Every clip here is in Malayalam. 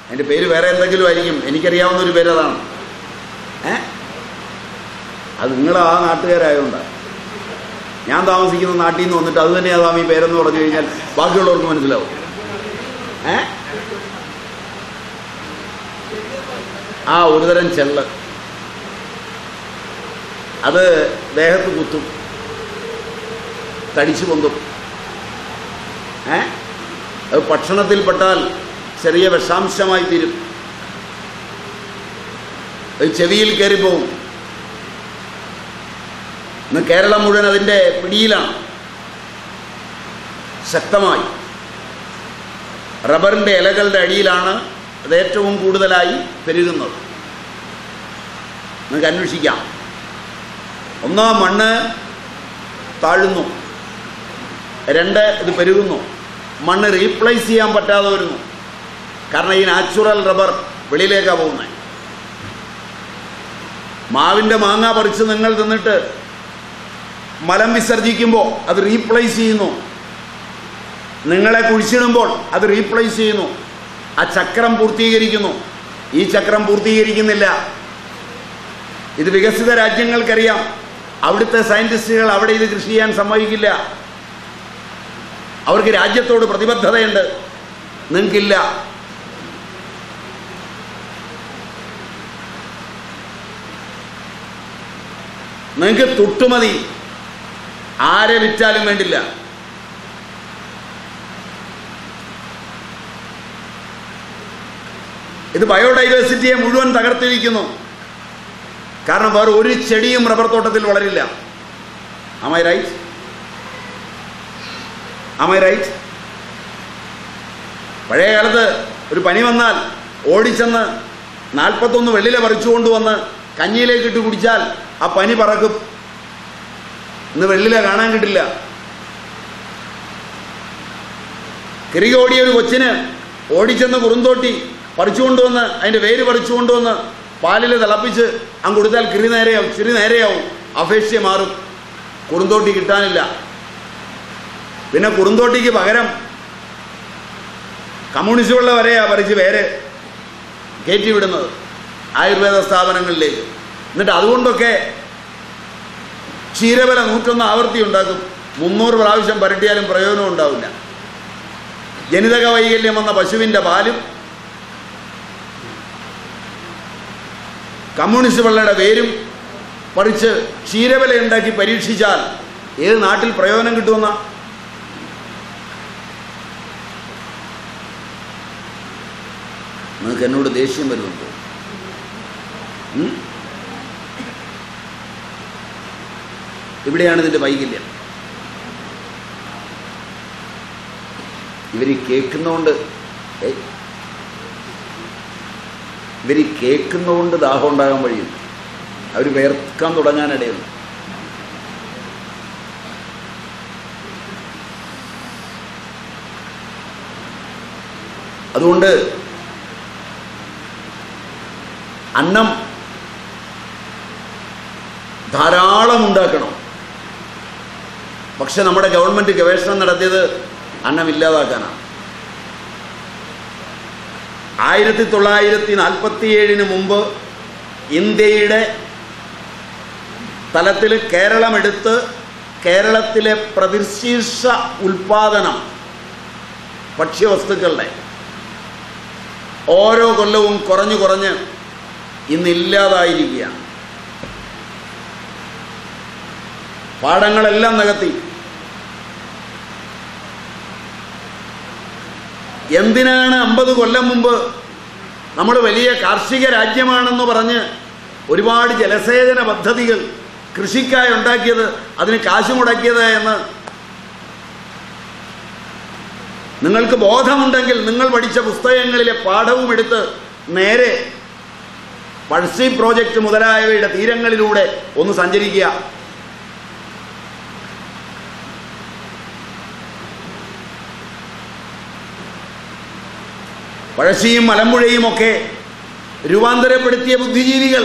അതിൻ്റെ പേര് വേറെ എന്തെങ്കിലും ആയിരിക്കും, എനിക്കറിയാവുന്നൊരു പേര് അതാണ്. അത് നിങ്ങൾ ആ നാട്ടുകാരായതുകൊണ്ടാണ്. ഞാൻ താമസിക്കുന്ന നാട്ടിൽ നിന്ന് വന്നിട്ട് അത് തന്നെയാണ് സ്വാമി പേരെന്ന് പറഞ്ഞു കഴിഞ്ഞാൽ ബാക്കിയുള്ളവർക്ക് മനസ്സിലാവും. ആ ഒരുതരം ചെള്ള് അത് ദേഹത്ത് കുത്തും, തടിച്ചു പൊന്തും. അത് ഭക്ഷണത്തിൽപ്പെട്ടാൽ ചെറിയ വിഷാംശമായി തീരും. അത് ചെവിയിൽ കയറിപ്പോവും. ഇന്ന് കേരളം മുഴുവൻ അതിൻ്റെ പിടിയിലാണ്. ശക്തമായി റബ്ബറിൻ്റെ ഇലകളുടെ അടിയിലാണ് അത് ഏറ്റവും കൂടുതലായി പെരുകുന്നത്. നിങ്ങൾക്ക് അന്വേഷിക്കാം. ഒന്ന്, മണ്ണ് താഴുന്നു. 2, ഇത് പെരുകുന്നു. മണ്ണ് റീപ്ലേസ് ചെയ്യാൻ പറ്റാതെ വരുന്നു. കാരണം ഈ നാച്ചുറൽ റബ്ബർ വെളിയിലേക്കാണ് പോകുന്നത്. മാവിൻ്റെ മാങ്ങ പറിച്ച് നിങ്ങൾ തിന്നിട്ട് മലം വിസർജിക്കുമ്പോൾ അത് റീപ്ലേസ് ചെയ്യുന്നു. നിങ്ങളെ കുഴിച്ചിടുമ്പോൾ അത് റീപ്ലേസ് ചെയ്യുന്നു. ആ ചക്രം പൂർത്തീകരിക്കുന്നു. ഈ ചക്രം പൂർത്തീകരിക്കുന്നില്ല. ഇത് വികസിത രാജ്യങ്ങൾക്കറിയാം. അവിടുത്തെ സയൻറ്റിസ്റ്റുകൾ അവിടെ ഇത് കൃഷി ചെയ്യാൻ സമ്മതിക്കില്ല. അവർക്ക് രാജ്യത്തോട് പ്രതിബദ്ധതയുണ്ട്. നിങ്ങൾക്കില്ല. നിങ്ങൾക്ക് തൊട്ടുമതി. ആരെ വിറ്റാലും വേണ്ടില്ല. ഇത് ബയോഡൈവേഴ്സിറ്റിയെ മുഴുവൻ തകർത്തിരിക്കുന്നു. കാരണം വേറെ ഒരു ചെടിയും റബ്ബർ തോട്ടത്തിൽ വളരില്ല. Am I right? Am I right? പഴയ കാലത്ത് ഒരു പനി വന്നാൽ ഓടിച്ചെന്ന് 41 വെള്ളില പറിച്ചുകൊണ്ടുവന്ന് കഞ്ഞിയിലേക്ക് ഇട്ട് കുടിച്ചാൽ ആ പനി പറക്കും. ഇന്ന് വെള്ളില കാണാൻ കിട്ടില്ല. കിറികോടിയ ഒരു കൊച്ചിന് ഓടിച്ചെന്ന് കുറുന്തോട്ടി പറിച്ചുകൊണ്ടുവന്ന് അതിൻ്റെ വേര് പറിച്ചുകൊണ്ടുവന്ന് പാലിൽ തിളപ്പിച്ച് അങ്ങ് കൊടുത്താൽ കിറി നേരെയാവും, ചിരി നേരെയാവും, അഫേഷ്യ മാറും. കുറുന്തോട്ടി കിട്ടാനില്ല. പിന്നെ കുറുന്തോട്ടിക്ക് പകരം കമ്മ്യൂണിസ്റ്റുള്ള വരെയാ പറിച്ച് വേര് കയറ്റി വിടുന്നത് ആയുർവേദ സ്ഥാപനങ്ങളിലേക്ക്. എന്നിട്ട് അതുകൊണ്ടൊക്കെ ക്ഷീരബല 101 ആവർത്തി ഉണ്ടാക്കും. 300 പ്രാവശ്യം പരട്ടിയാലും പ്രയോജനം ഉണ്ടാവില്ല. ജനിതക വൈകല്യം വന്ന പശുവിൻ്റെ പാലും കമ്മ്യൂണിസ്റ്റ് പള്ളയുടെ വേരും പറിച്ച് ക്ഷീരബല ഉണ്ടാക്കി പരീക്ഷിച്ചാൽ ഏത് നാട്ടിൽ പ്രയോജനം കിട്ടുമെന്ന? നിങ്ങൾക്ക് എന്നോട് ദേഷ്യം വരുന്നുണ്ടോ? ഇവിടെയാണ് ഇതിൻ്റെ വൈകല്യം. ഇവർ കേൾക്കുന്നതുകൊണ്ട് ദാഹം ഉണ്ടാകാൻ വഴിയുണ്ട്. അവർ വേർക്കാൻ തുടങ്ങാനിടയുണ്ട്. അതുകൊണ്ട് അന്നം ധാരാളം ഉണ്ടാക്കണം. പക്ഷെ നമ്മുടെ ഗവൺമെൻറ് ഗവേഷണം നടത്തിയത് അന്നം ഇല്ലാതാക്കാനാണ്. 1947 മുമ്പ് ഇന്ത്യയുടെ തലത്തിൽ കേരളമെടുത്ത് കേരളത്തിലെ പ്രതിശീർഷ ഉൽപാദനം ഭക്ഷ്യവസ്തുക്കളുടെ ഓരോ കൊല്ലവും കുറഞ്ഞ് ഇന്നില്ലാതായിരിക്കുകയാണ്. പാടങ്ങളെല്ലാം നികത്തി. എന്തിനാണ് 50 കൊല്ലം മുമ്പ് നമ്മൾ വലിയ കാർഷിക രാജ്യമാണെന്ന് പറഞ്ഞ് ഒരുപാട് ജലസേചന പദ്ധതികൾ കൃഷിക്കായി ഉണ്ടാക്കിയത്, അതിന് കാശ് മുടക്കിയത് എന്ന് നിങ്ങൾക്ക് ബോധമുണ്ടെങ്കിൽ നിങ്ങൾ പഠിച്ച പുസ്തകങ്ങളിലെ പാഠവും എടുത്ത് നേരെ പഴശ്ശി പ്രോജക്റ്റ് മുതലായവയുടെ തീരങ്ങളിലൂടെ ഒന്ന് സഞ്ചരിക്കുക. പഴശ്ശിയും മലമ്പുഴയും ഒക്കെ രൂപാന്തരപ്പെടുത്തിയ ബുദ്ധിജീവികൾ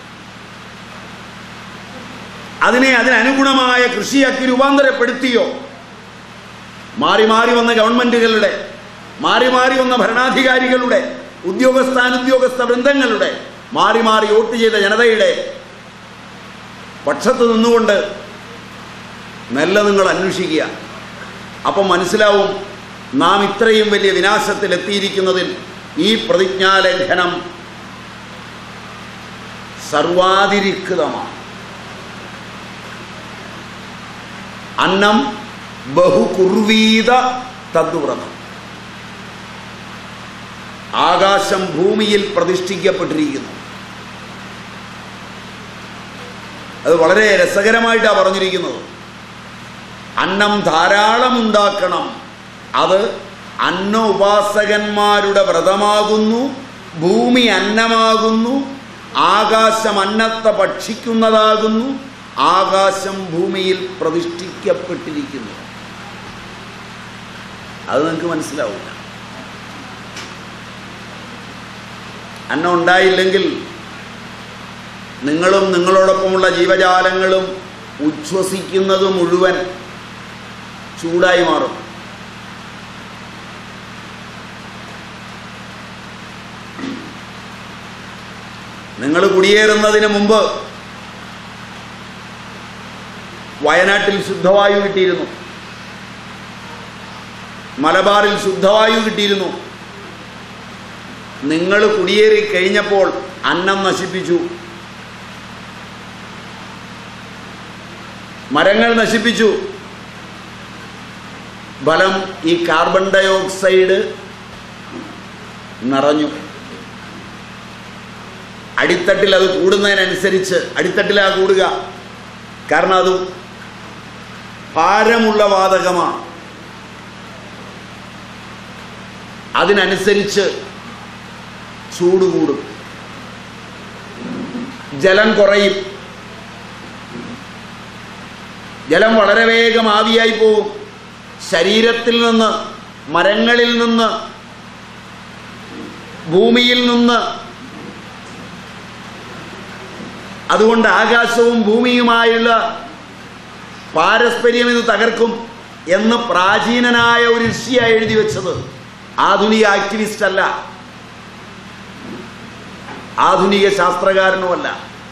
അതിനനുഗുണമായ കൃഷിയാക്കി രൂപാന്തരപ്പെടുത്തിയോ? മാറി മാറി വന്ന ഗവൺമെൻറ്റുകളുടെ, മാറി മാറി വന്ന ഭരണാധികാരികളുടെ ഉദ്യോഗസ്ഥ വൃന്ദങ്ങളുടെ മാറി മാറി വോട്ട് ചെയ്ത ജനതയുടെ പക്ഷത്ത് നിന്നുകൊണ്ട് മെല്ലെ നിങ്ങൾ അന്വേഷിക്കുക. അപ്പം മനസ്സിലാവും നാം ഇത്രയും വലിയ വിനാശത്തിലെത്തിയിരിക്കുന്നതിൽ ഈ പ്രതിജ്ഞാലംഘനം സർവാതിരിക്തമാണ്. അന്നം ബഹുകുർവീത തദ്വ്രതം. ആകാശം ഭൂമിയിൽ പ്രതിഷ്ഠിക്കപ്പെട്ടിരിക്കുന്നു. അത് വളരെ രസകരമായിട്ടാണ് പറഞ്ഞിരിക്കുന്നത്. അന്നം ധാരാളം ഉണ്ടാക്കണം, അത് അന്ന ഉപാസകന്മാരുടെ വ്രതമാകുന്നു. ഭൂമി അന്നമാകുന്നു. ആകാശം അന്നത്തെ ഭക്ഷിക്കുന്നതാകുന്നു. ആകാശം ഭൂമിയിൽ പ്രതിഷ്ഠിക്കപ്പെട്ടിരിക്കുന്നു. അത് നിങ്ങൾക്ക് മനസ്സിലാവില്ല. അന്നം ഉണ്ടായില്ലെങ്കിൽ നിങ്ങളും നിങ്ങളോടൊപ്പമുള്ള ജീവജാലങ്ങളും ഉച്ഛ്വസിക്കുന്നത് മുഴുവൻ ചൂടായി മാറും. നിങ്ങൾ കുടിയേറുന്നതിന് മുമ്പ് വയനാട്ടിൽ ശുദ്ധവായു കിട്ടിയിരുന്നു, മലബാറിൽ ശുദ്ധവായു കിട്ടിയിരുന്നു. നിങ്ങൾ കുടിയേറി കഴിഞ്ഞപ്പോൾ അന്നം നശിപ്പിച്ചു, മരങ്ങൾ നശിപ്പിച്ചു. ഫലം ഈ കാർബൺ ഡൈ ഓക്സൈഡ് നിറഞ്ഞു. അടിത്തട്ടിൽ അത് കൂടുന്നതിനനുസരിച്ച് അടിത്തട്ടിലാ കൂടുക. കാരണം അത് ഭാരമുള്ള വാതകമാണ്. അതിനനുസരിച്ച് ചൂട് കൂടും, ജലം കുറയും, ജലം വളരെ വേഗം ആവിയായി പോകും. ശരീരത്തിൽ നിന്ന്, മരങ്ങളിൽ നിന്ന്, ഭൂമിയിൽ നിന്ന്. അതുകൊണ്ട് ആകാശവും ഭൂമിയുമായുള്ള പാരസ്പര്യം ഇത് തകർക്കും എന്ന് പ്രാചീനനായ ഒരു ഋഷിയാണ് എഴുതി വെച്ചത്. ആധുനിക ആക്ടിവിസ്റ്റ് അല്ല, ആധുനിക ശാസ്ത്രകാരനുമല്ല.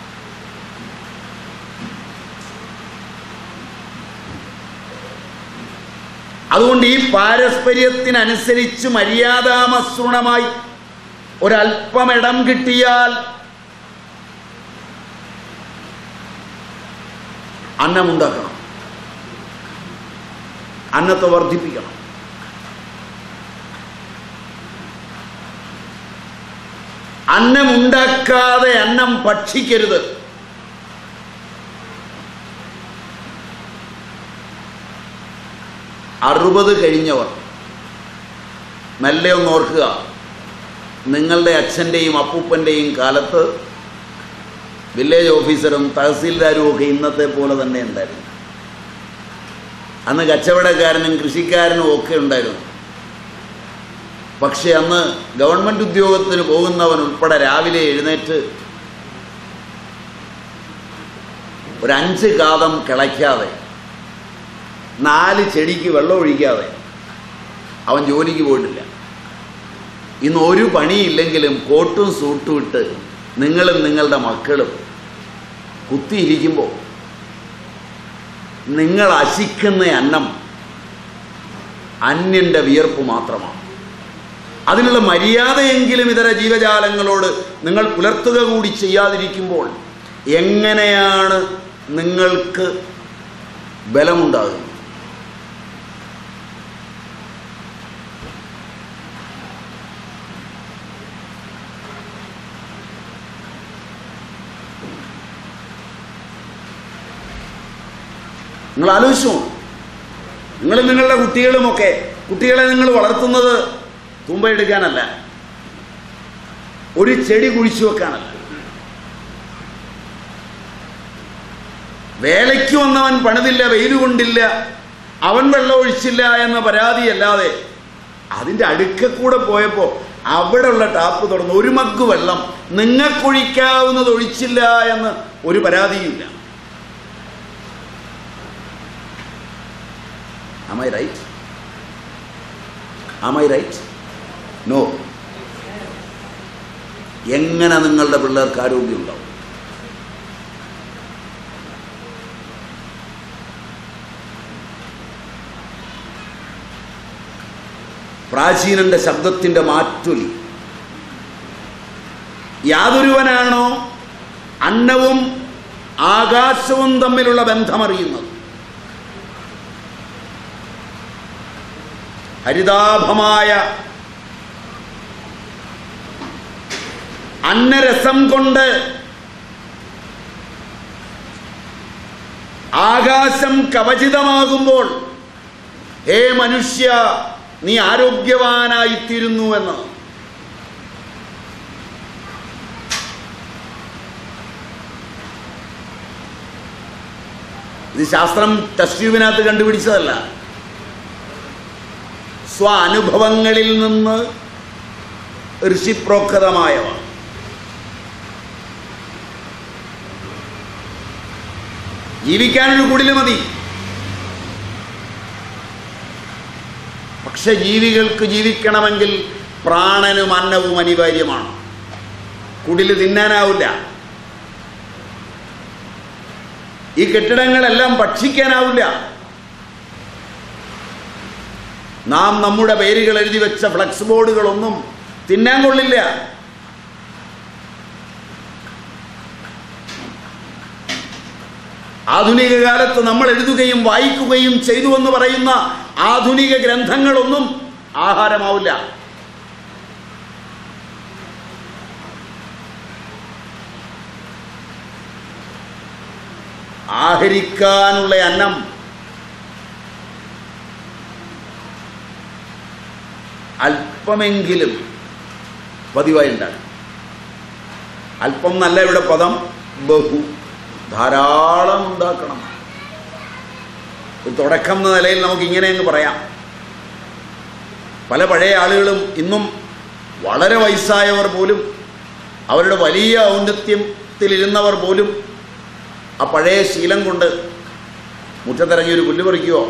അതുകൊണ്ട് ഈ പാരസ്പര്യത്തിനനുസരിച്ച് മര്യാദാമസൃണമായി ഒരല്പം ഇടം കിട്ടിയാൽ അന്നമുണ്ടാക്കണം, അന്നത്തെ വർദ്ധിപ്പിക്കണം. അന്നമുണ്ടാക്കാതെ അന്നം ഭക്ഷിക്കരുത്. അറുപത് കഴിഞ്ഞവർ മെല്ലെ ഒന്ന് ഓർക്കുക, നിങ്ങളുടെ അച്ഛൻ്റെയും അപ്പൂപ്പൻ്റെയും കാലത്ത് വില്ലേജ് ഓഫീസറും തഹസീൽദാരും ഒക്കെ ഇന്നത്തെ പോലെ തന്നെ ഉണ്ടായിരുന്നു. അന്ന് കച്ചവടക്കാരനും കൃഷിക്കാരനും ഒക്കെ ഉണ്ടായിരുന്നു. പക്ഷെ അന്ന് ഗവൺമെൻറ് ഉദ്യോഗത്തിന് പോകുന്നവൻ ഉൾപ്പെടെ രാവിലെ എഴുന്നേറ്റ് ഒരു 5 കാതം കിളയ്ക്കാതെ 4 ചെടിക്ക് വെള്ളം ഒഴിക്കാതെ അവൻ ജോലിക്ക് പോയിട്ടില്ല. ഇന്ന് ഒരു പണിയില്ലെങ്കിലും കോട്ടും സൂട്ടും ഇട്ട് നിങ്ങളും നിങ്ങളുടെ മക്കളും കുത്തിയിരിക്കുമ്പോൾ നിങ്ങൾ അശിക്കുന്ന അന്നം അന്യൻ്റെ വിയർപ്പ് മാത്രമാണ്. അതിനുള്ള മര്യാദയെങ്കിലും ഇതര ജീവജാലങ്ങളോട് നിങ്ങൾ പുലർത്തുക കൂടി ചെയ്യാതിരിക്കുമ്പോൾ എങ്ങനെയാണ് നിങ്ങൾക്ക് ബലമുണ്ടാകുന്നത്? നിങ്ങൾ ആലോചിച്ചു. നിങ്ങളും നിങ്ങളുടെ കുട്ടികളുമൊക്കെ, കുട്ടികളെ നിങ്ങൾ വളർത്തുന്നത് തുമ്പയെടുക്കാനല്ല, ഒരു ചെടി കുഴിച്ചു വെക്കാനല്ല. വേലയ്ക്ക് വന്നവൻ പണിതില്ല, വെയിൽ കൊണ്ടില്ല, അവൻ വെള്ളം ഒഴിച്ചില്ല എന്ന പരാതിയല്ലാതെ അതിൻ്റെ അടുക്കൂടെ പോയപ്പോൾ അവിടെ ഉള്ള ടാപ്പ് തുറന്ന് ഒരു മഗ് വെള്ളം നിങ്ങൾക്കൊഴിക്കാവുന്നത് ഒഴിച്ചില്ല എന്ന് ഒരു പരാതിയുമില്ല. Am I right? Am I right? No. എങ്ങനെ നിങ്ങളുടെ പിള്ളേർക്ക് ആരോഗ്യം ഉണ്ടാവും? പ്രാചീനന്റെ ശബ്ദത്തിൻ്റെ മാറ്റൊലി. യാതൊരുവനാണോ അന്നവും ആകാശവും തമ്മിലുള്ള ബന്ധമറിയുന്നത്, ഹരിതാഭമായ അന്നരസം കൊണ്ട് ആകാശം കവചിതമാകുമ്പോൾ ഹേ മനുഷ്യ നീ ആരോഗ്യവാനായിത്തീരുന്നു എന്ന്. ഇത് ശാസ്ത്രം ടെസ്റ്റ് ട്യൂബിനകത്ത് കണ്ടുപിടിച്ചതല്ല, സ്വാനുഭവങ്ങളിൽ നിന്ന് ഋഷിപ്രോക്തമായവ. ജീവിക്കാനൊരു കുടില് മതി, പക്ഷെ ജീവികൾക്ക് ജീവിക്കണമെങ്കിൽ പ്രാണനും അന്നവും അനിവാര്യമാണ്. കുടില് തിന്നാനാവില്ല, ഈ കെട്ടിടങ്ങളെല്ലാം ഭക്ഷിക്കാനാവില്ല. നാം നമ്മുടെ പേരുകൾ എഴുതി വെച്ച ഫ്ലക്സ് ബോർഡുകളൊന്നും തിന്നാൻ കൊള്ളില്ല. ആധുനിക കാലത്ത് നമ്മൾ എഴുതുകയും വായിക്കുകയും ചെയ്തു എന്ന് പറയുന്ന ആധുനിക ഗ്രന്ഥങ്ങളൊന്നും ആഹാരമാവില്ല. ആഹരിക്കാനുള്ള അന്നം അല്പമെങ്കിലും പതിവായി ഉണ്ടാകും. അല്പം നല്ല ഇവിടെ പദം ബഹു, ധാരാളം ഉണ്ടാക്കണം. ഒരു തുടക്കം എന്ന നിലയിൽ നമുക്ക് ഇങ്ങനെ അങ്ങ് പറയാം. പല പഴയ ആളുകളും ഇന്നും വളരെ വയസ്സായവർ പോലും, അവരുടെ വലിയ ഔന്നത്യത്തിലിരുന്നവർ പോലും ആ പഴയ ശീലം കൊണ്ട് മുറ്റത്തിറങ്ങി ഒരു പുല്ല് പറിക്കുകയോ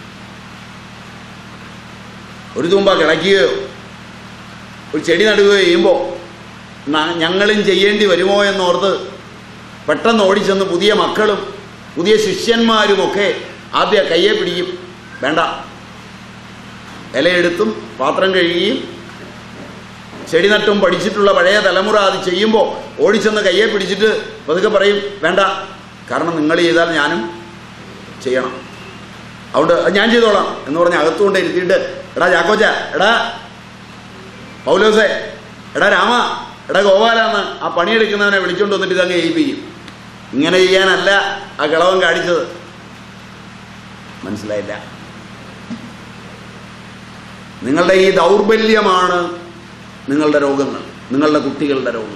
ഒരു തൂമ്പ കിളയ്ക്കുകയോ ഒരു ചെടി നടുകയോ ചെയ്യുമ്പോൾ ഞങ്ങളും ചെയ്യേണ്ടി വരുമോ എന്നോർത്ത് പെട്ടെന്ന് ഓടിച്ചെന്ന് പുതിയ മക്കളും പുതിയ ശിഷ്യന്മാരുമൊക്കെ ആദ്യം കയ്യെ പിടിക്കും. വേണ്ട, ഇലയെടുത്തും പാത്രം കഴുകിയും ചെടി നട്ടും പഠിച്ചിട്ടുള്ള പഴയ തലമുറ അത് ചെയ്യുമ്പോൾ ഓടിച്ചെന്ന് കയ്യെ പിടിച്ചിട്ട് പതുക്കെ പറയും വേണ്ട, കാരണം നിങ്ങൾ ചെയ്താൽ ഞാനും ചെയ്യണം, അതുകൊണ്ട് ഞാൻ ചെയ്തോളാം എന്ന് പറഞ്ഞ് അകത്തുകൊണ്ട് ഇരുത്തിയിട്ട് എടാ ചാക്കോച്ച, എടാ പൗലോസേ, എടാ രാമ, എടാ ഗോപാലാന്ന് ആ പണിയെടുക്കുന്നവനെ വിളിച്ചുകൊണ്ട് വന്നിട്ട് ഇതങ്ങ് ചെയ്യിപ്പിക്കും. ഇങ്ങനെ ചെയ്യാനല്ല ആ കിളവൻ കാണിച്ചത്. മനസ്സിലായില്ല? നിങ്ങളുടെ ഈ ദൗർബല്യമാണ് നിങ്ങളുടെ രോഗങ്ങൾ, നിങ്ങളുടെ കുട്ടികളുടെ രോഗങ്ങൾ.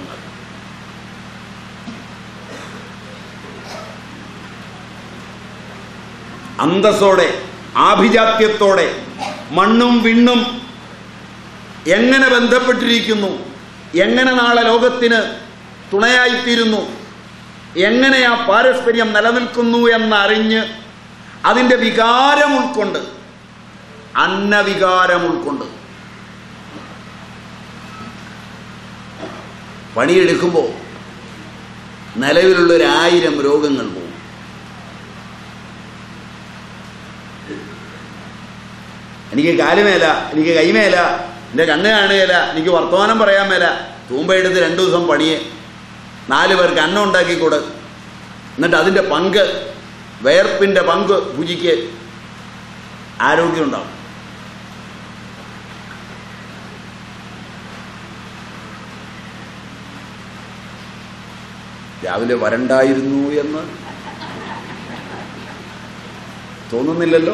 അന്തസ്സോടെ ആഭിജാത്യത്തോടെ മണ്ണും വിണ്ണും എങ്ങനെ ബന്ധപ്പെട്ടിരിക്കുന്നു, എങ്ങനെ നാളെ ലോകത്തിന് തുണയായിത്തീരുന്നു, എങ്ങനെ ആ പാരസ്പര്യം നിലനിൽക്കുന്നു എന്നറിഞ്ഞ് അതിൻ്റെ വികാരം ഉൾക്കൊണ്ട്, അന്നവികാരം ഉൾക്കൊണ്ട് പണിയെടുക്കുമ്പോൾ നിലവിലുള്ളൊരു1000 രോഗങ്ങൾ പോകും. എനിക്ക് കാലുമേല, എനിക്ക് കൈമേല, എൻ്റെ കണ്ണ് കാണുകയില്ല, എനിക്ക് വർത്തമാനം പറയാൻ മേല. തൂമ്പയെടുത്ത് 2 ദിവസം പണിയെ 4 പേർക്ക് അന്നം ഉണ്ടാക്കിക്കൂടെ, എന്നിട്ട് അതിൻ്റെ പങ്ക്, വേർപ്പിൻ്റെ പങ്ക് ഭുജിക്ക് ആരോഗ്യം ഉണ്ടാവും. രാവിലെ വരണ്ടായിരുന്നു എന്ന് തോന്നുന്നില്ലല്ലോ?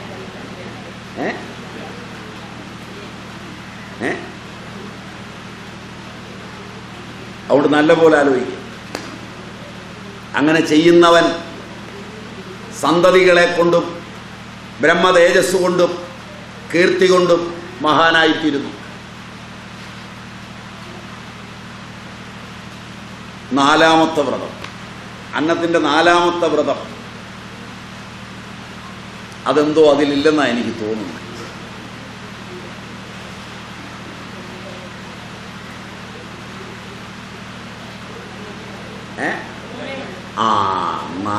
അവിടെ നല്ല പോലെ ആലോചിക്കും. അങ്ങനെ ചെയ്യുന്നവൻ സന്തതികളെ കൊണ്ടും ബ്രഹ്മതേജസ് കൊണ്ടും കീർത്തി കൊണ്ടും മഹാനായിത്തീരുന്നു. 4ാമത്തെ വ്രതം, അന്നത്തിൻ്റെ 4ാമത്തെ വ്രതം, അതെന്തോ അതിലില്ലെന്നാണ് എനിക്ക് തോന്നുന്നത്.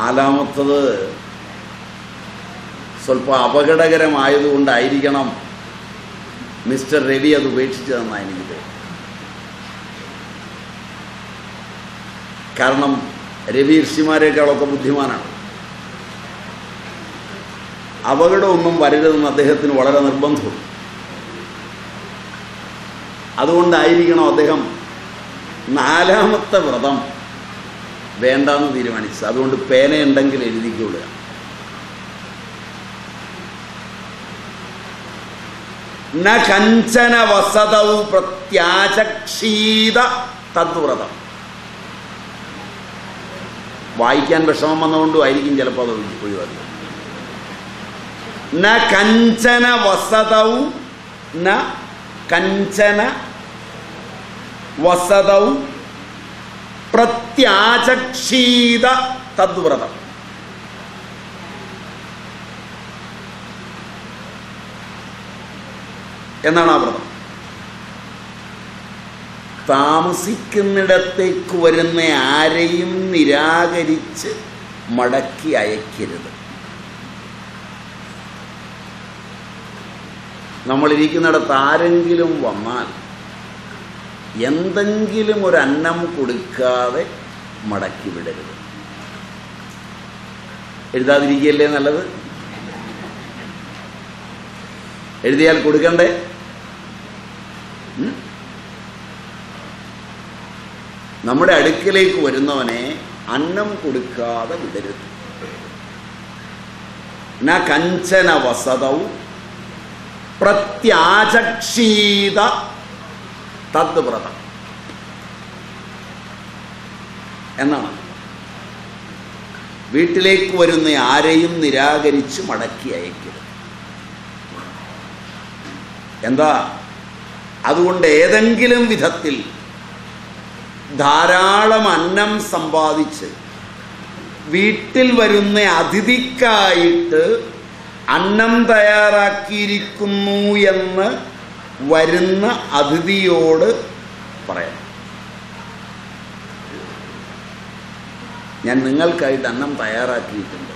നാലാമത്തത് സ്വല്പം അപകടകരമായതുകൊണ്ടായിരിക്കണം മിസ്റ്റർ രവി അത് ഉപേക്ഷിച്ചതെന്നാണ് എനിക്ക് തോന്നുന്നത്. കാരണം രവി ഋഷിമാരെക്കാളൊക്കെ ബുദ്ധിമാനാണ്. അപകടമൊന്നും വരരുതെന്ന് അദ്ദേഹത്തിന് വളരെ നിർബന്ധമുണ്ട്. അതുകൊണ്ടായിരിക്കണം അദ്ദേഹം നാലാമത്തെ വ്രതം വേണ്ടാന്ന് തീരുമാനിച്ചത്. അതുകൊണ്ട് പേനയുണ്ടെങ്കിൽ എഴുതിക്കൊള്ളുക. ന കഞ്ചന വസതൗ പ്രത്യാചക്ഷീത തദ്വ്രതം. വായിക്കാൻ വിഷമം വന്നുകൊണ്ടും ആയിരിക്കും ചിലപ്പോൾ അത് ഒഴിവാക്കുക. ന കഞ്ചന വസതൗ ന കഞ്ചന വസതൗ പ്രത്യാചക്ഷീത തദ്വ്രതം. എന്നാണ് ആ വ്രതം. താമസിക്കുന്നിടത്തേക്ക് വരുന്ന ആരെയും നിരാകരിച്ച് മടക്കി അയക്കരുത്. നമ്മളിരിക്കുന്നിടത്ത് ആരെങ്കിലും വന്നാൽ എന്തെങ്കിലും ഒരു അന്നം കൊടുക്കാതെ മടക്കി വിടരുത്. എഴുതാതിരിക്കുകയല്ലേ നല്ലത്? എഴുതിയാൽ കൊടുക്കണ്ടേ? നമ്മുടെ അടുക്കലേക്ക് വരുന്നവനെ അന്നം കൊടുക്കാതെ വിടരുത്. ന കഞ്ചന വസതൗ പ്രത്യാചക്ഷീത തദ്വ്രതം എന്നാണ്. വീട്ടിലേക്ക് വരുന്ന ആരെയും നിരാകരിച്ച് മടക്കി അയക്കരുത്. എന്താ? അതുകൊണ്ട് ഏതെങ്കിലും വിധത്തിൽ ധാരാളം അന്നം സമ്പാദിച്ച് വീട്ടിൽ വരുന്ന അതിഥിക്കായിട്ട് അന്നം തയ്യാറാക്കിയിരിക്കുന്നു എന്ന് വരുന്ന അതിഥിയോട് പറയാം, ഞാൻ നിങ്ങൾക്കായിട്ട് അന്നം തയ്യാറാക്കിയിട്ടുണ്ട്.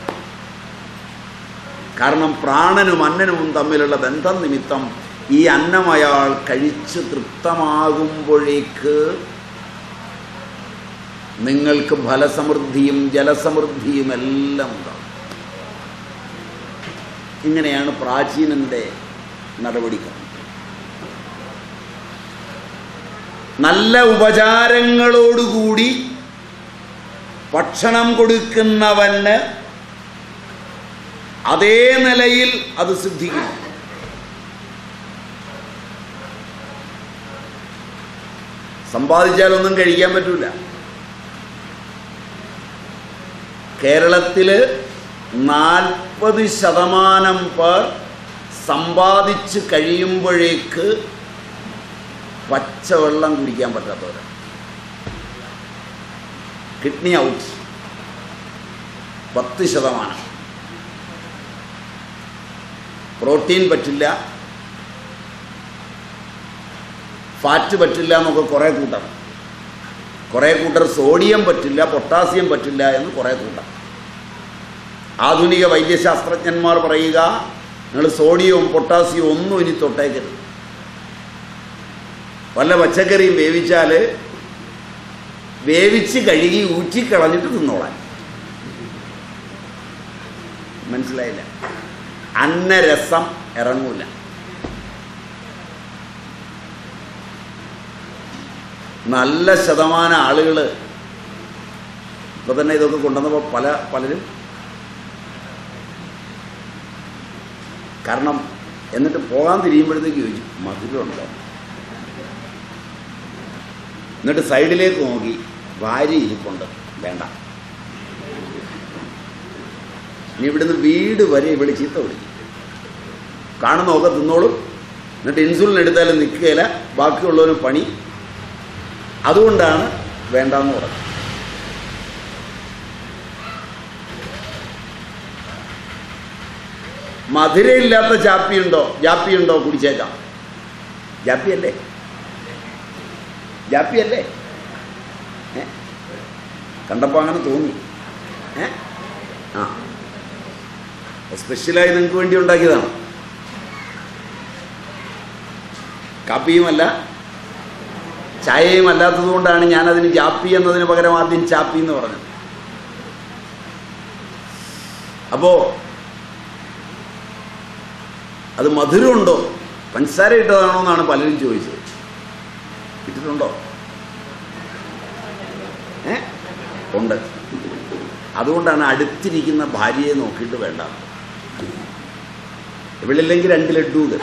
കാരണം പ്രാണനും അന്നനും തമ്മിലുള്ള ബന്ധം നിമിത്തം ഈ അന്നം അയാൾ കഴിച്ച് തൃപ്തമാകുമ്പോഴേക്ക് നിങ്ങൾക്ക് ഫലസമൃദ്ധിയും ജലസമൃദ്ധിയും എല്ലാം ഉണ്ടാകും. ഇങ്ങനെയാണ് പ്രാചീനന്റെ നടപടിക്രമം. നല്ല ഉപചാരങ്ങളോടുകൂടി ഭക്ഷണം കൊടുക്കുന്നവന് അതേ നിലയിൽ അത് സിദ്ധിക്കും. സമ്പാദിച്ചാലൊന്നും കഴിക്കാൻ പറ്റൂല. കേരളത്തിൽ 40% പേർ സമ്പാദിച്ച് കഴിയുമ്പോഴേക്ക് പച്ചവെള്ളം കുടിക്കാൻ പറ്റാത്തവരാണ്. Kidney out 10%. പ്രോട്ടീൻ പറ്റില്ല, ഫാറ്റ് പറ്റില്ല എന്നൊക്കെ കുറേ കൂട്ടർ സോഡിയം പറ്റില്ല, പൊട്ടാസ്യം പറ്റില്ല എന്ന് കുറേ കൂട്ടർ. ആധുനിക വൈദ്യശാസ്ത്രജ്ഞന്മാർ പറയുക, നിങ്ങൾ സോഡിയവും പൊട്ടാസ്യവും ഒന്നും ഇനി തൊട്ടേക്കരുത്. വല്ല പച്ചക്കറിയും വേവിച്ചാൽ വേവിച്ച് കഴുകി ഊറ്റിക്കളഞ്ഞിട്ട് തിന്നോളാൻ. മനസ്സിലായില്ല? അന്നരസം ഇറങ്ങൂല. നല്ല ശതമാനം ആളുകൾ ഇപ്പൊ തന്നെ ഇതൊക്കെ കൊണ്ടുവന്നപ്പോൾ പലരും കാരണം എന്നിട്ട് പോകാൻ തിരിയുമ്പോഴത്തേക്ക് ചോദിച്ചു മധുരമുണ്ടോ, എന്നിട്ട് സൈഡിലേക്ക് നോക്കി ഭാര്യ ഇരിപ്പുണ്ട്, വേണ്ട. ഇനി ഇവിടുന്ന് വീട് വരെ ഇവിടെ ചീത്ത വിളിക്കും. കാണുന്നതൊക്കെ തിന്നോളും, എന്നിട്ട് ഇൻസുലിൻ എടുത്താലും നിൽക്കുകയില്ല, ബാക്കിയുള്ളവരും പണി. അതുകൊണ്ടാണ് വേണ്ടെന്ന് പറഞ്ഞത്. മധുരയില്ലാത്ത ജാപ്പിയുണ്ടോ കുടിച്ചേക്കാം. ജാപ്പിയല്ലേ കണ്ടപ്പോൾ അങ്ങനെ തോന്നി. ആ, സ്പെഷ്യലായി നിങ്ങൾക്ക് വേണ്ടി ഉണ്ടാക്കിയതാണ്. കാപ്പിയുമല്ല ചായയും അല്ലാത്തത് കൊണ്ടാണ് ഞാനതിന് ജാപ്പി എന്നതിന് പകരം ആദ്യം ചാപ്പി എന്ന് പറഞ്ഞത്. അപ്പോ അത് മധുരമുണ്ടോ, പഞ്ചസാര ഇട്ടതാണോ എന്നാണ് പലരും ചോദിച്ചത്. ഇട്ടിട്ടുണ്ടോ? ഉണ്ട്. അതുകൊണ്ടാണ് അടുത്തിരിക്കുന്ന ഭാര്യയെ നോക്കിയിട്ട് വേണ്ട. ഇവളില്ലെങ്കിൽ 2 ലഡ്ഡു കയറി.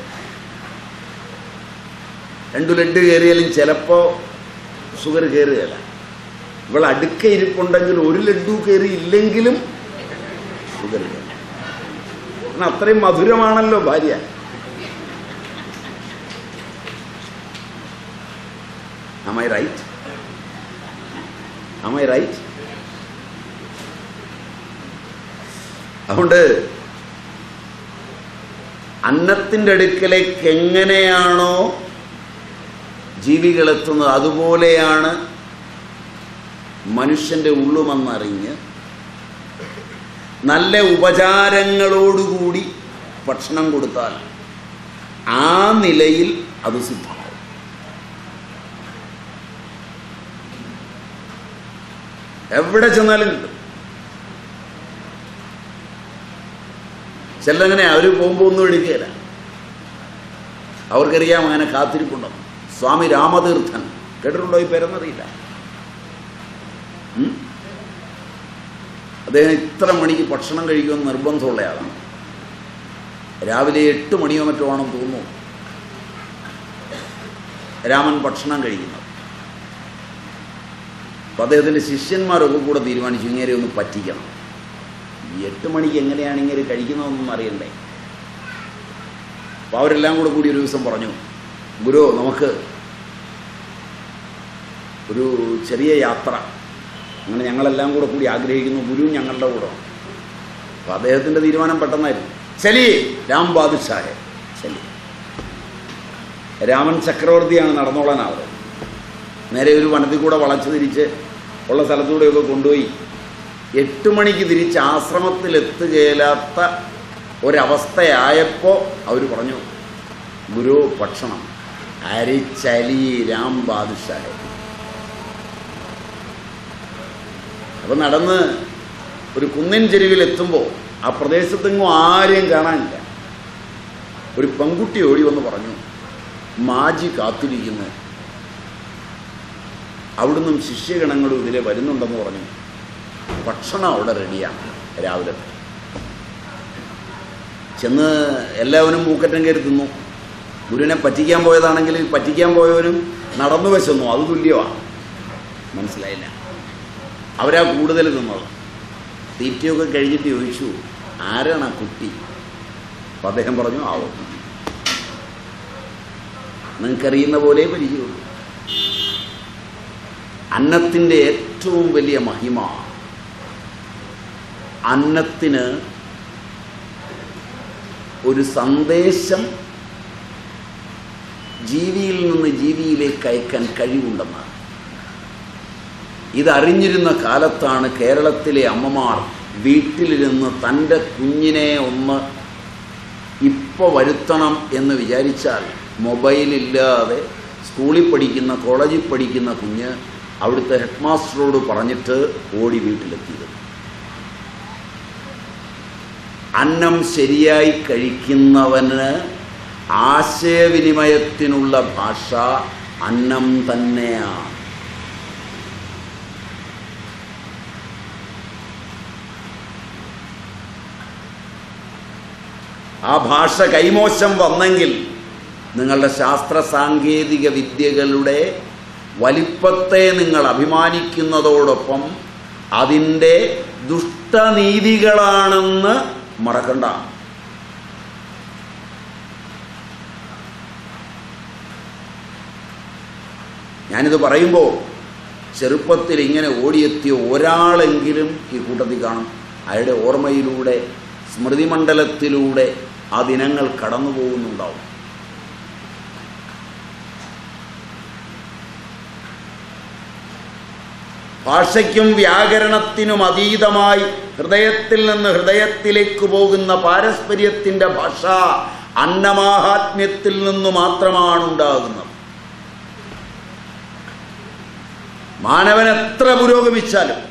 2 ലഡ്ഡു കയറിയാലും ചിലപ്പോൾ ഷുഗർ കയറുകയല്ല. ഇവൾ അടുക്ക ഇരിപ്പുണ്ടെങ്കിൽ 1 ലഡ്ഡു കയറി ഇല്ലെങ്കിലും ഷുഗർ കയറി. അത്രയും മധുരമാണല്ലോ ഭാര്യ. Am I right? Am I right? അതുകൊണ്ട് അന്നത്തിൻ്റെ അടുക്കലേക്ക് എങ്ങനെയാണോ ജീവികളെത്തുന്നത് അതുപോലെയാണ് മനുഷ്യൻ്റെ ഉള്ളുമെന്നറിഞ്ഞ് നല്ല ഉപചാരങ്ങളോടുകൂടി ഭക്ഷണം കൊടുത്താൽ ആ നിലയിൽ അത് സിദ്ധമാവും. എവിടെ ചെന്നാലും കിട്ടും. ചിലങ്ങനെ അവർ പോകുമ്പോൾ ഒന്നും എടുക്കുകയില്ല. അവർക്കറിയാം അങ്ങനെ കാത്തിരിപ്പുണ്ടോ. സ്വാമി രാമതീർത്ഥൻ കേട്ടിട്ടുണ്ടോ? ഈ പേരെന്നറിയില്ല. അദ്ദേഹം ഇത്ര മണിക്ക് ഭക്ഷണം കഴിക്കുമെന്ന് നിർബന്ധമുള്ള ആളാണ്. രാവിലെ 8 മണിയോ മറ്റോ ആണെന്ന് തോന്നുന്നു രാമൻ ഭക്ഷണം കഴിക്കുന്നത്. അപ്പോൾ അദ്ദേഹത്തിൻ്റെ ശിഷ്യന്മാരൊക്കെ കൂടെ തീരുമാനിച്ചു ഇങ്ങനെ ഒന്ന് പറ്റിക്കണം. ഈ 8 മണിക്ക് എങ്ങനെയാണ് ഇങ്ങനെ കഴിക്കുന്നതെന്നൊന്നും അറിയണ്ടേ. അപ്പോൾ അവരെല്ലാം കൂടി ഒരു ദിവസം പറഞ്ഞു, ഗുരു നമുക്ക് ഒരു ചെറിയ യാത്ര, അങ്ങനെ ഞങ്ങളെല്ലാം കൂടി ആഗ്രഹിക്കുന്നു, ഗുരു ഞങ്ങളുടെ കൂടെ. അപ്പോൾ അദ്ദേഹത്തിൻ്റെ തീരുമാനം പെട്ടെന്നായിരുന്നു. ചലി രാം ബാദുഷാഹെ ചലി. രാമൻ ചക്രവർത്തിയാണ്, നടന്നോളാനാവുന്നത്. നേരെ ഒരു വനത്തിൽ കൂടെ വളച്ചു തിരിച്ച് ഉള്ള സ്ഥലത്തൂടെയൊക്കെ കൊണ്ടുപോയി 8 മണിക്ക് തിരിച്ച് ആശ്രമത്തിലെത്തുകയില്ലാത്ത ഒരവസ്ഥയായപ്പോൾ അവർ പറഞ്ഞു, ഗുരു ഭക്ഷണം അരി ചലി രാം ബാദുഷാഹെ. അപ്പം നടന്ന് ഒരു കുന്നിൻ ചെരുവിലെത്തുമ്പോൾ ആ പ്രദേശത്തെങ്ങും ആരെയും കാണാനില്ല. ഒരു പെൺകുട്ടി ഓടി വന്ന് പറഞ്ഞു, മാജി കാത്തിരിക്കുന്നു, അവിടുന്നും ശിഷ്യഗണങ്ങളും ഇതിലെ വരുന്നുണ്ടെന്ന് പറഞ്ഞു. ഭക്ഷണം അവിടെ റെഡിയാണ്. രാവിലെ ചെന്ന് എല്ലാവരും മൂക്കറ്റം കയറി തിന്നു. ഗുരുവിനെ പറ്റിക്കാൻ പോയതാണെങ്കിൽ പറ്റിക്കാൻ പോയവരും നടന്നു വെച്ചെന്നു, അത് തുല്യമാണ്. മനസ്സിലായില്ല. അവരാ കൂടുതൽ തിന്നത്. തീറ്റയൊക്കെ കഴിഞ്ഞിട്ട് ചോദിച്ചു, ആരാണ് ആ കുട്ടി? അപ്പം അദ്ദേഹം പറഞ്ഞു, ആവും, നിങ്ങൾക്കറിയുന്ന പോലെ പരിചയമുള്ളൂ. അന്നത്തിൻ്റെ ഏറ്റവും വലിയ മഹിമ, അന്നത്തിന് ഒരു സന്ദേശം ജീവിയിൽ നിന്ന് ജീവിയിലേക്ക് അയക്കാൻ കഴിവുണ്ടെന്നാണ്. ഇതറിഞ്ഞിരുന്ന കാലത്താണ് കേരളത്തിലെ അമ്മമാർ വീട്ടിലിരുന്ന് തൻ്റെ കുഞ്ഞിനെ ഒന്ന് ഇപ്പോൾ വരുത്തണം എന്ന് വിചാരിച്ചാൽ മൊബൈലില്ലാതെ സ്കൂളിൽ പഠിക്കുന്ന കോളേജിൽ പഠിക്കുന്ന കുഞ്ഞ് അവിടുത്തെ ഹെഡ് മാസ്റ്ററോട് പറഞ്ഞിട്ട് ഓടി വീട്ടിലെത്തിയത്. അന്നം ശരിയായി കഴിക്കുന്നവന് ആശയവിനിമയത്തിനുള്ള ഭാഷ അന്നം തന്നെയാണ്. ആ ഭാഷ കൈമോശം വന്നെങ്കിൽ നിങ്ങളുടെ ശാസ്ത്ര സാങ്കേതിക വിദ്യകളുടെ വലിപ്പത്തെ നിങ്ങൾ അഭിമാനിക്കുന്നതോടൊപ്പം അതിൻ്റെ ദുഷ്ടനീതികളാണെന്ന് മറക്കണ്ട. ഞാനിത് പറയുമ്പോൾ ചെറുപ്പത്തിൽ ഇങ്ങനെ ഓടിയെത്തിയ ഒരാളെങ്കിലും ഈ കൂട്ടത്തിൽ കാണും. അയാളുടെ ഓർമ്മയിലൂടെ സ്മൃതിമണ്ഡലത്തിലൂടെ ആ ദിനങ്ങൾ കടന്നു പോകുന്നുണ്ടാവും. ഭാഷയ്ക്കും വ്യാകരണത്തിനും അതീതമായി ഹൃദയത്തിൽ നിന്ന് ഹൃദയത്തിലേക്ക് പോകുന്ന പാരസ്പര്യത്തിൻ്റെ ഭാഷ അന്നമാഹാത്മ്യത്തിൽ നിന്ന് മാത്രമാണ് ഉണ്ടാകുന്നത്. മാനവൻ എത്ര പുരോഗമിച്ചാലും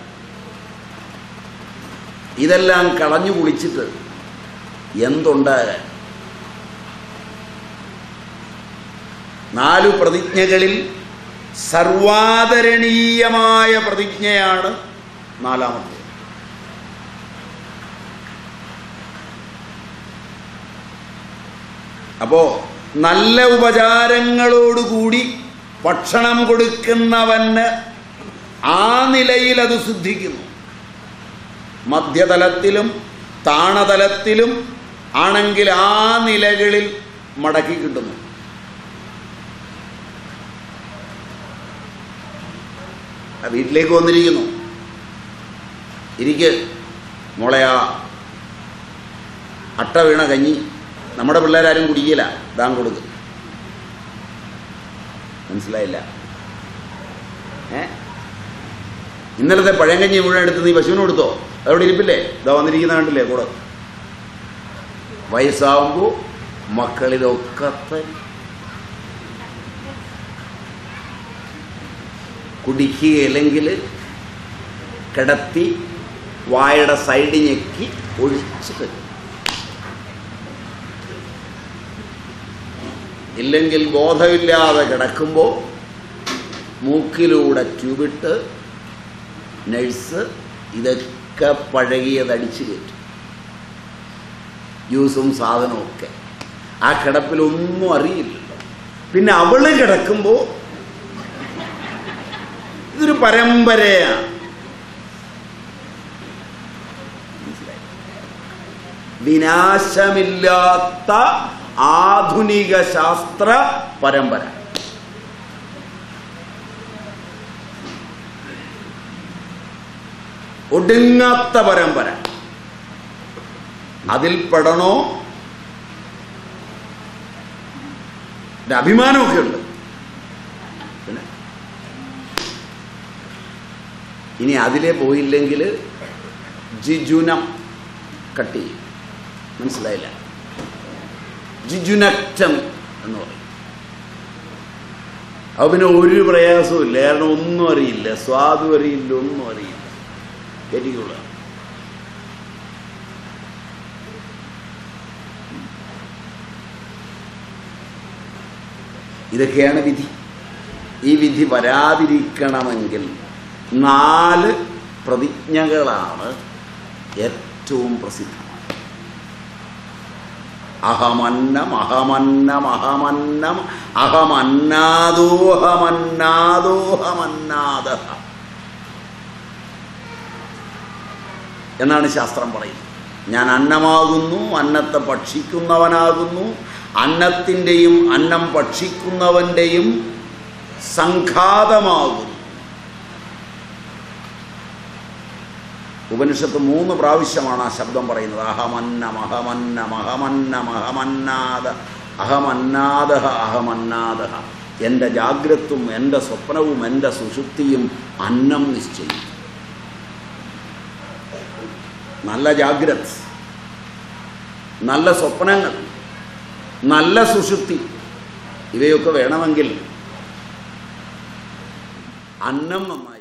ഇതെല്ലാം കളഞ്ഞു കുളിച്ചിട്ട് എന്തുണ്ടാകാൻ? 4 പ്രതിജ്ഞകളിൽ സർവാദരണീയമായ പ്രതിജ്ഞയാണ് 4ാമത്തെ. അപ്പോ നല്ല ഉപചാരങ്ങളോടുകൂടി ഭക്ഷണം കൊടുക്കുന്നവന് ആ നിലയിൽ അത് സിദ്ധിക്കുന്നു. മധ്യതലത്തിലും താണതലത്തിലും ആണെങ്കിൽ ആ നിലകളിൽ മടക്കി കിട്ടുന്നു. വീട്ടിലേക്ക് വന്നിരിക്കുന്നു, ഇരിക്ക് മോളെ, ആ അട്ട വീണ കഞ്ഞി നമ്മുടെ പിള്ളേരാരും കുടിക്കില്ല, ദാൻ കൊടുക്കും. മനസ്സിലായില്ല? ഇന്നലത്തെ പഴങ്കഞ്ഞി മുഴുവൻ എടുത്ത് നീ പശുവിന് കൊടുത്തോ? അതവിടെ ഇരിപ്പില്ലേ? ഇതാ വന്നിരിക്കുന്ന കണ്ടില്ലേ കൂടെ. വയസ്സാവുമ്പോൾ മക്കളിലൊക്കെ കുടിക്കുകയില്ലെങ്കിൽ കിടത്തി വായുടെ സൈഡ് ഞെക്കി ഒഴിച്ച് തരും. ഇല്ലെങ്കിൽ ബോധമില്ലാതെ കിടക്കുമ്പോൾ മൂക്കിലൂടെ ട്യൂബിട്ട് നഴ്സ് ഇതൊക്കെ പഴകിയതടിച്ച് കയറ്റും, ജ്യൂസും സാധനവും ഒക്കെ. ആ കിടപ്പിലൊന്നും അറിയില്ലല്ലോ. പിന്നെ അവള് കിടക്കുമ്പോൾ ഇതൊരു പരമ്പരയാണ്. വിനാശമില്ലാത്ത ആധുനിക ശാസ്ത്ര പരമ്പര. ഒടുങ്ങാത്ത പരമ്പര. അതിൽ പെടണോ? അഭിമാനമൊക്കെ ഉണ്ട്. പിന്നെ ഇനി അതിലേ പോയില്ലെങ്കിൽ ജിജുനം കട്ട് ചെയ്യും. മനസ്സിലായില്ല? ജിജുനക്ടമി എന്ന് പറയും. അത് പിന്നെ ഒരു പ്രയാസവും ഇല്ല. കാരണം ഒന്നും അറിയില്ല, സ്വാദും അറിയില്ല, ഒന്നും അറിയില്ല. ഗതികുള്ള ഇതൊക്കെയാണ് വിധി. ഈ വിധി വരാതിരിക്കണമെങ്കിൽ 4 പ്രതിജ്ഞകളാണ് ഏറ്റവും പ്രസിദ്ധം. അഹമന്നം അഹമന്നം അഹമന്നം അഹമന്നാദോഹമന്നാദോഹമന്നാദ എന്നാണ് ശാസ്ത്രം പറയുന്നത്. ഞാൻ അന്നമാകുന്നു, അന്നത്തെ ഭക്ഷിക്കുന്നവനാകുന്നു, അന്നത്തിൻ്റെയും അന്നം ഭക്ഷിക്കുന്നവൻ്റെയും സംഘാതമാകുന്നു. ഉപനിഷത്ത് 3 പ്രാവശ്യമാണ് ആ ശബ്ദം പറയുന്നത്. അഹമന്നം അഹമന്നം അഹമന്നം അഹമന്നാദ അഹമന്നാദ അഹമന്നാദ. എൻ്റെ ജാഗ്രത്തും എൻ്റെ സ്വപ്നവും എൻ്റെ സുഷുപ്തിയും അന്നം നിശ്ചയിക്കും. നല്ല ജാഗ്രത്, നല്ല സ്വപ്നങ്ങൾ, നല്ല സുഷുപ്തി ഇവയൊക്കെ വേണമെങ്കിൽ അന്നം നന്നായി.